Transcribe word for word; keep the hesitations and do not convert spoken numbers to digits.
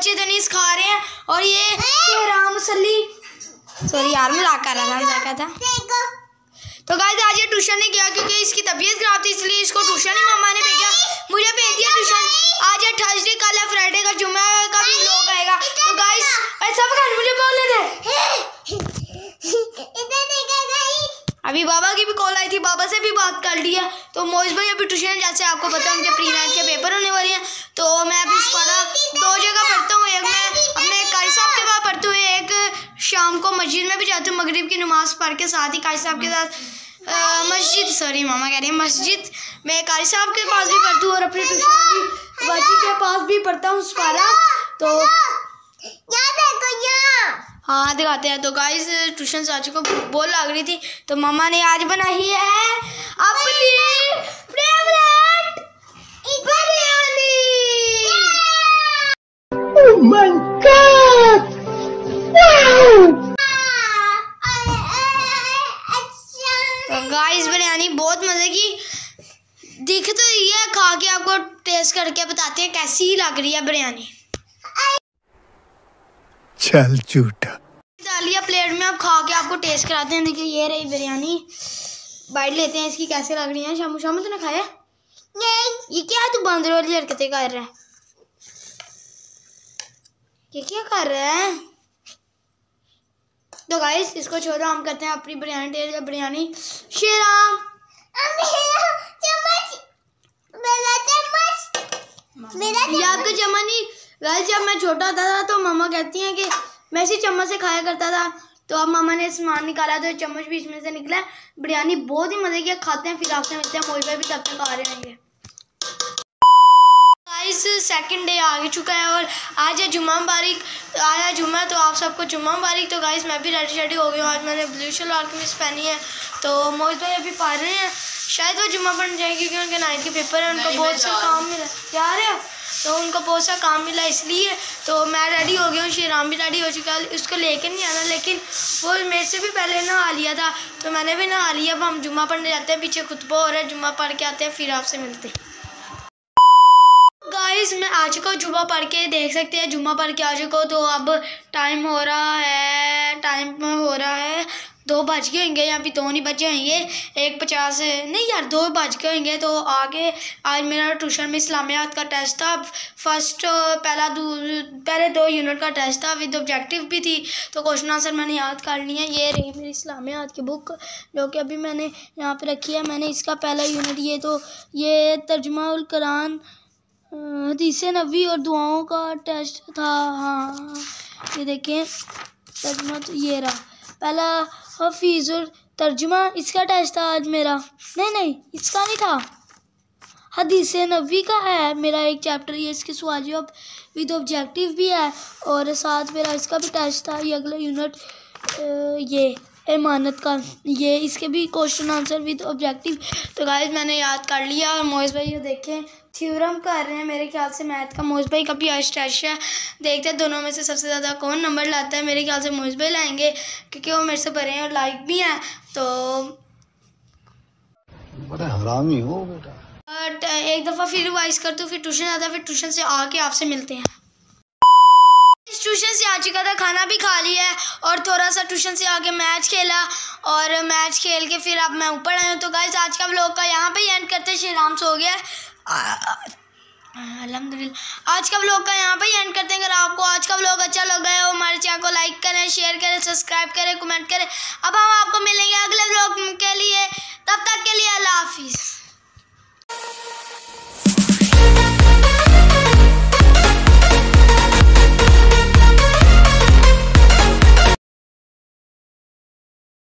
बच्चे तनीस खा रहे हैं और ये राम सली सॉरी यार मजाक कर रहा था मजाक था। तो गाइस आज ये ट्यूशन नहीं गया क्योंकि इसकी तबीयत खराब थी, इसलिए इसको ट्यूशन ही मम्मा ने भेजा, मुझे भेज दिया ट्यूशन। आज है थर्सडे, कल है फ्राइडे का, जुम्मे का भी व्लॉग आएगा। तो गाइस सब गाइस मुझे बोलने दे। अभी बाबा की भी कॉल आई थी, बाबा से भी बात कर लिया। तो मोइज भाई अभी ट्यूशन, जैसे आपको पता है उनके प्री नाइन्थ के पेपर होने वाले हैं, तो मैं अभी पढ़ा दो जगह पढ़ता हूँ। एक मैं अपने कारी साहब के पास पढ़ती हूँ, एक शाम को मस्जिद में भी जाती हूँ मगरिब की नमाज पढ़ के, साथ ही कारी साहब के साथ मस्जिद सॉरी मामा कह रही है मस्जिद में कारी साहब के पास भी पढ़ती हूँ और अपनी ट्यूशन की बाजी के पास भी पढ़ता हूँ सुपारा। तो हाँ दिखाते हैं। तो गाइस ट्यूशन से आज को भूख बहुत लग रही थी, तो मामा ने आज बनाई है अपनी favourite biryani. Oh my god wow. तो गाइस बिरयानी बहुत मजे की दिख तो रही है, खा के आपको टेस्ट करके बताते हैं कैसी लग रही है बिरयानी। चल झूठा डालिए प्लेट में, आप खा के आपको टेस्ट कराते हैं। देखिए ये रही बिरयानी, बाइट लेते हैं इसकी कैसे लग रही है। शामू शामू तूने खाया नहीं? ये क्या है, तू बंदर वाली हरकतें कर रहा है, ये क्या कर रहा है? तो गाइस इसको छोड़ो, हम करते हैं अपनी बिरयानी टेस्ट। बिरयानी शेराम आपका चम्मच नहीं। गाइस जब मैं छोटा होता था तो मम्मा कहती हैं कि मैं इसी चम्मच से खाया करता था, तो अब मामा ने सामान निकाला तो चम्मच भी इसमें से निकला। बिरयानी बहुत ही मजे की, खाते हैं फिर आपसे मिलते हैं। मोहित भाई भी तब तक आ रहे रहेंगे। गाइस सेकंड डे आ चुका है और आज है जुम्मा मुबारक, आया जुम्मा, तो आप सबको जुम्मा मुबारक। तो गाइस मैं भी रेडी शेडी हो गई हूँ, आज मैंने ब्लू शलवार कमीज पहनी है। तो मोहित भाई अभी पढ़ रहे हैं, शायद वो जुम्मा पढ़ने जाएंगे क्योंकि उनके नाइन्थ के पेपर है, उनको बहुत सा काम मिला। जा रहे हो? तो उनको बहुत सा काम मिला इसलिए। तो मैं रेडी हो गया हूँ, श्रीराम भी रेडी हो चुका है, उसको लेकर नहीं आना, लेकिन वो मेरे से भी पहले नहा लिया था, तो मैंने भी नहा लिया। अब हम जुम्मा पढ़ने जाते हैं, पीछे खुतबा हो रहा है, जुम्मा पढ़ के आते हैं फिर आपसे मिलते हैं। गाइस मैं आ चुका हूँ, जुम्मा पढ़ के देख सकते हैं, जुम्मा पढ़ के आ चुका हूँ। तो अब टाइम हो रहा है, टाइम हो रहा है दो बज गए होंगे, या फिर दो नहीं बजे होंगे, एक पचास नहीं यार दो बज गए होंगे। तो आगे आज मेरा ट्यूशन में इस्लामियात का टेस्ट था, फर्स्ट पहला पहले दो यूनिट का टेस्ट था, विद ऑब्जेक्टिव भी थी। तो क्वेश्चन आंसर मैंने याद कर लिए हैं। ये रही मेरी इस्लामियात की बुक जो कि अभी मैंने यहाँ पे रखी है। मैंने इसका पहला यूनिट ये तो ये तर्जुमा उल कुरान, हदीस नबी और दुआओं का टेस्ट था। हाँ ये देखें तर्जुमा, तो ये रहा पहला हफीज और तर्जुमा, इसका टेस्ट था आज मेरा। नहीं नहीं इसका नहीं था, हदीस नबी का है मेरा एक चैप्टर, ये इसके सवाल जवाब विद ऑब्जेक्टिव भी है, और साथ मेरा इसका भी टेस्ट था। ये अगला यूनिट ये इमानत का, ये इसके भी क्वेश्चन आंसर विद ऑब्जेक्टिव। तो गाइस मैंने याद कर लिया। और मोइज भाई ये देखें थ्योरम कर रहे हैं मेरे ख्याल से मैथ का। मोइज भाई का भी आज टेस्ट है, देखते हैं दोनों में से सबसे ज़्यादा कौन नंबर लाता है। मेरे ख्याल से मोइज भाई लाएंगे क्योंकि वो मेरे से बड़े हैं और लाइक भी हैं। तो बड़ा हरामी हो बेटा। एक दफ़ा फिर रिवाइज कर दूँ, फिर ट्यूशन आता, फिर ट्यूशन से आके आपसे मिलते हैं। ट्यूशन से आ चुका था, खाना भी खा लिया है और थोड़ा सा ट्यूशन से आके मैच खेला, और मैच खेल के फिर अब मैं ऊपर आया हूँ। तो गाइस आज का व्लॉग का यहाँ पे ही एंड करते हैं, श्रीराम सो गया अल्हम्दुलिल्लाह। आज का व्लॉग का यहाँ पे ही एंड करते हैं। अगर आपको आज का व्लॉग अच्छा लगा है तो हमारे चैनल को लाइक करें, शेयर करें, सब्सक्राइब करें, कमेंट करें। अब हम आपको मिलेंगे अगले व्लॉग के लिए, तब तक के लिए अल्लाह हाफिज़।